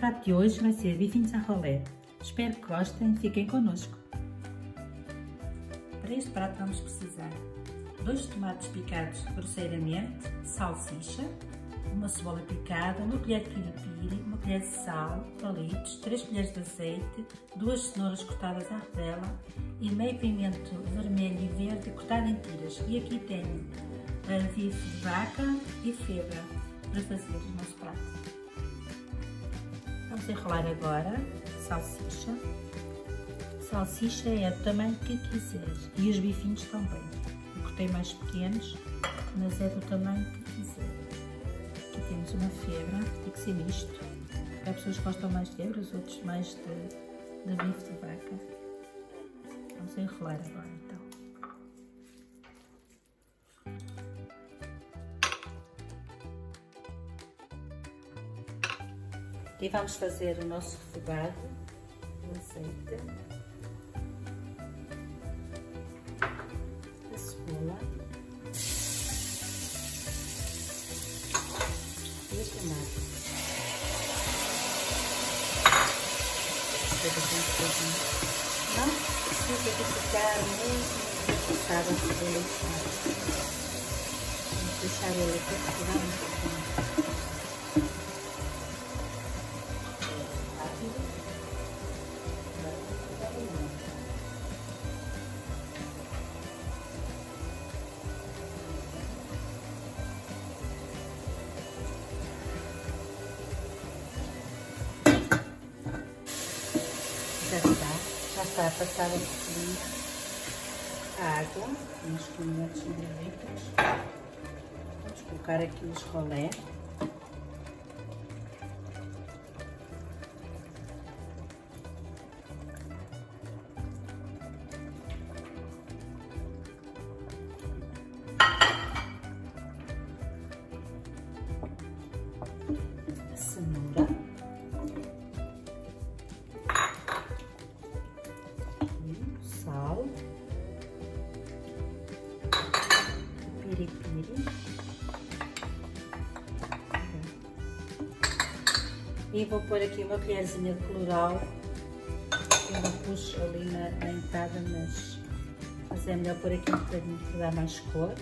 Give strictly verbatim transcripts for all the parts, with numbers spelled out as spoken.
prato de hoje vai ser bifinhos à rolé. Espero que gostem, fiquem connosco. Para este prato vamos precisar de dois tomates picados grosseiramente, salsicha, uma cebola picada, uma colher de piripiri, uma colher de sal, palitos, três colheres de azeite, duas cenouras cortadas à rodela e meio pimento vermelho e verde cortado em tiras. E aqui tenho a bife de vaca e febra para fazer o nosso prato. Vamos enrolar agora a salsicha. A salsicha é do tamanho que quiseres e os bifinhos também. Eu cortei mais pequenos, mas é do tamanho que quiser. Aqui temos uma febra, tem que ser misto. Há pessoas que gostam mais de febra, os outros mais de, de bife de vaca. Vamos enrolar agora então. E vamos fazer o nosso refogado de azeite, a cebola e os tomates. Não precisa de ficar mesmo cortado a cebola e tomate. Vamos deixar ele aqui refogar um pouquinho. Já está, já está a passar um pouquinho a água, uns quinhentos mililitros. Vamos colocar aqui os rolé. A cenoura. Sal, piripiri e vou pôr aqui uma colherzinha de colorau. Eu não pus ali na, na entrada, mas, mas é melhor pôr aqui um bocadinho para dar mais cor.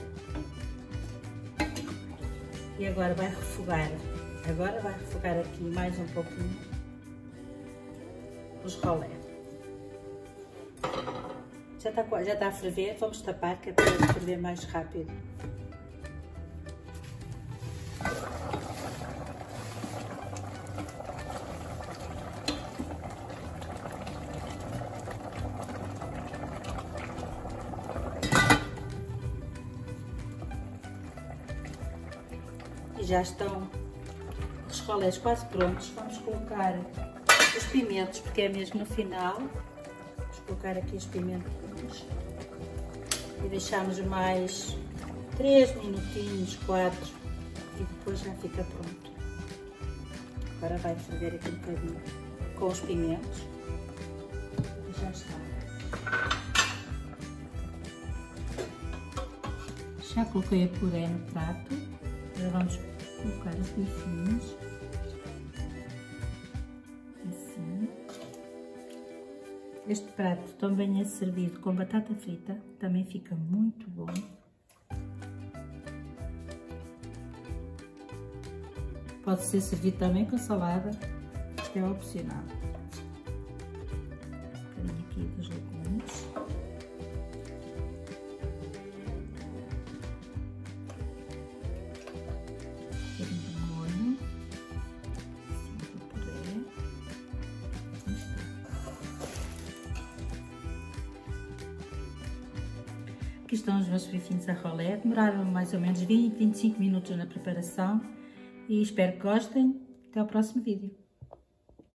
E agora vai refogar, agora vai refogar aqui mais um pouquinho os rolé. Já está, já está a ferver, vamos tapar que é para ferver mais rápido. E já estão os rolés quase prontos. Vamos colocar os pimentos, porque é mesmo no final. Vamos colocar aqui os pimentos e deixamos mais três minutinhos, quatro, e depois já fica pronto. Agora vai ferver aqui um bocadinho com os pimentos e já está. Já coloquei a puré no prato, agora vamos colocar os bifinhos. Este prato também é servido com batata frita, também fica muito bom. Pode ser servido também com salada, que é opcional. Um bocadinho aqui dos legumes. Um bocadinho de molho. Assim do puré. Aqui estão os meus bifinhos à rolé, demoraram mais ou menos vinte, vinte e cinco minutos na preparação e espero que gostem. Até ao próximo vídeo.